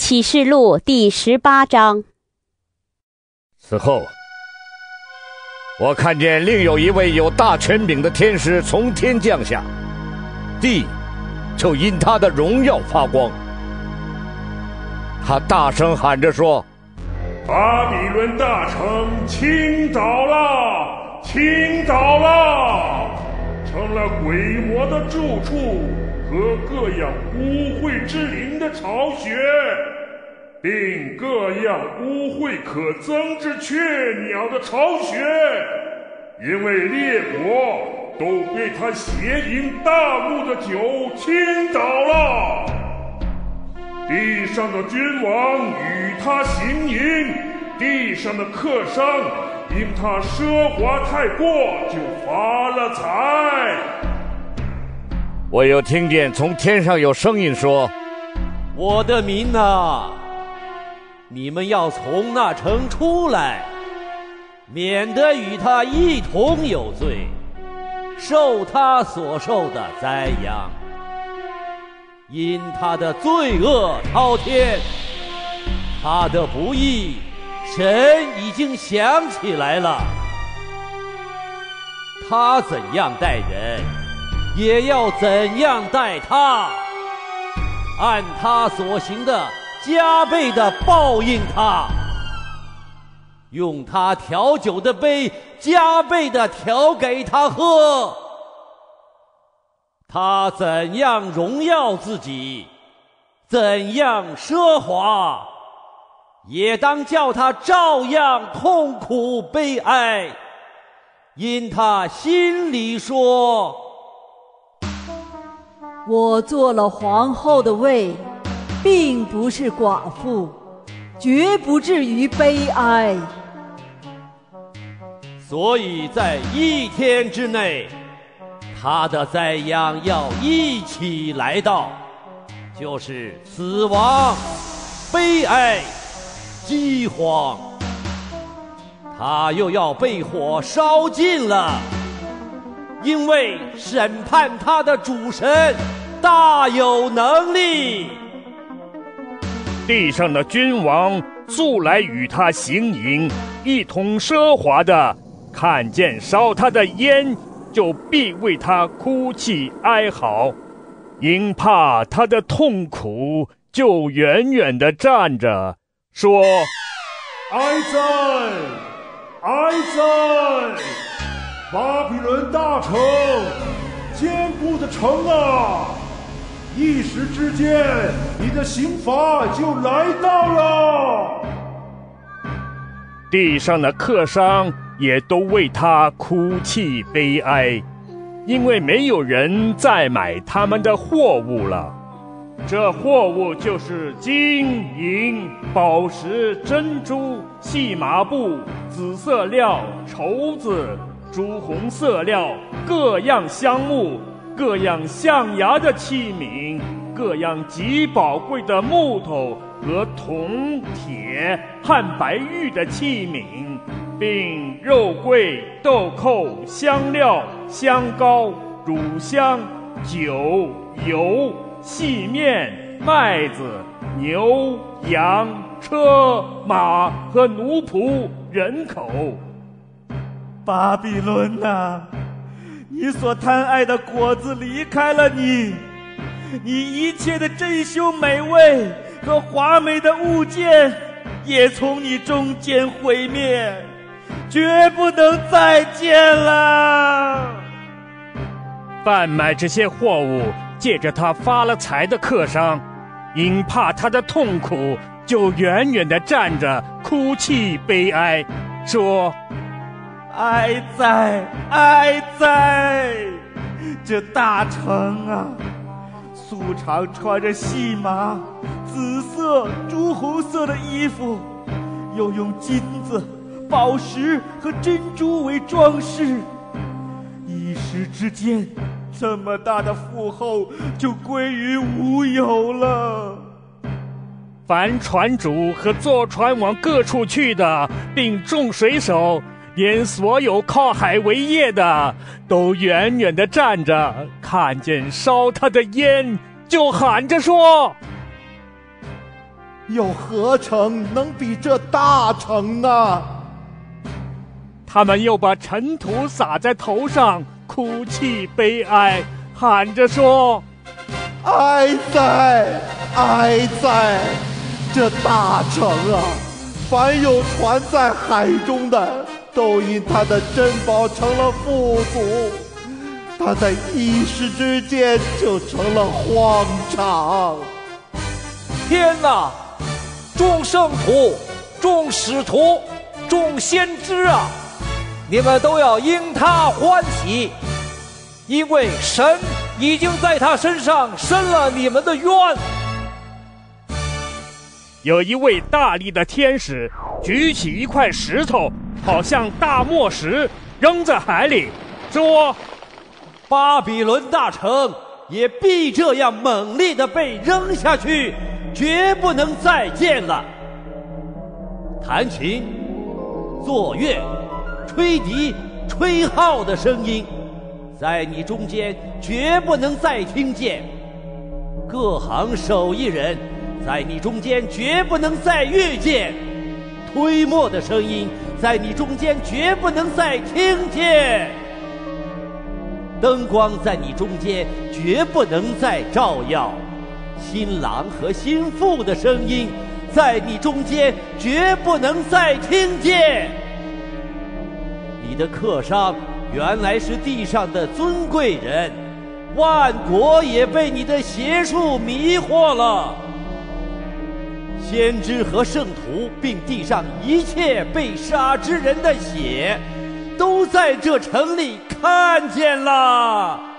启示录第18章。 此后，我看见另有一位有大权柄的天使从天降下，地就因他的荣耀发光。他大声喊着说： 巴比伦大城倾倒了，倾倒了，成了鬼魔的住处和各样污秽之灵的巢穴，并各样污秽可憎之雀鸟的巢穴，因为列国都被他邪淫大怒的酒倾倒了。地上的君王与他行淫，地上的客商因他奢华太过就发了财。 我又听见从天上有声音说： 我的民啊，你们要从那城出来，免得与他一同有罪，受他所受的灾殃。因他的罪恶滔天，他的不义，神已经想起来了。他怎样待人，也要怎样待他，按他所行的加倍的报应他，用他调酒的杯加倍的调给他喝。他怎样荣耀自己，怎样奢华，也当叫他照样痛苦悲哀，因他心里说： 我做了皇后的位，并不是寡妇，绝不至于悲哀。 所以在一天之内，他的灾殃要一起来到，就是死亡、悲哀、饥荒。他又要被火烧尽了，因为审判他的主神大有能力。 地上的君王素来与他行淫，一同奢华的，看见烧他的烟，就必为他哭泣哀嚎，因怕他的痛苦，就远远地站着，说： 哀哉，哀哉！巴比伦大城，坚固的城啊，一时之间，你的刑罚就来到了。 地上的客商也都为他哭泣悲哀，因为没有人再买他们的货物了。这货物就是金银、宝石、珍珠、细麻布、紫色料、绸子、朱红色料，各样香木，各样象牙的器皿，各样极宝贵的木头和铜、铁和白玉的器皿，并肉桂、豆蔻、香料、香膏、乳香、酒、油、细面、麦子、牛、羊、车、马和奴仆、人口。 巴比伦啊，你所贪爱的果子离开了你，你一切的珍馐美味和华美的物件也从你中间毁灭，绝不能再见了。 贩卖这些货物借着他发了财的客商，因怕他的痛苦，就远远地站着哭泣悲哀，说： 哀哉，哀哉！这大城啊，素常穿着细麻、紫色、朱红色的衣服，又用金子、宝石和珍珠为装饰，一时之间，这么大的富厚就归于无有了。 凡船主和坐船往各处去的，并众水手，连所有靠海为业的，都远远地站着，看见烧他的烟，就喊着说： 有何城能比这大城呢？ 他们又把尘土撒在头上，哭泣悲哀，喊着说： 哀哉，哀哉！这大城啊，凡有船在海中的，都因他的珍宝成了富足，他在一时之间就成了荒场。 天哪！众圣徒、众使徒、众先知啊，你们都要因他欢喜，因为神已经在他身上伸了你们的冤。 有一位大力的天使举起一块石头，好像大磨石，扔在海里，说： 巴比伦大城也必这样猛烈地被扔下去，绝不能再见了。弹琴、作乐、吹笛、吹号的声音，在你中间绝不能再听见；各行手艺人，在你中间绝不能再遇见；推磨的声音，在你中间绝不能再听见；灯光在你中间绝不能再照耀；新郎和新妇的声音，在你中间绝不能再听见。你的客商原来是地上的尊贵人，万国也被你的邪术迷惑了。先知和圣徒，并地上一切被杀之人的血，都在这城里看见了。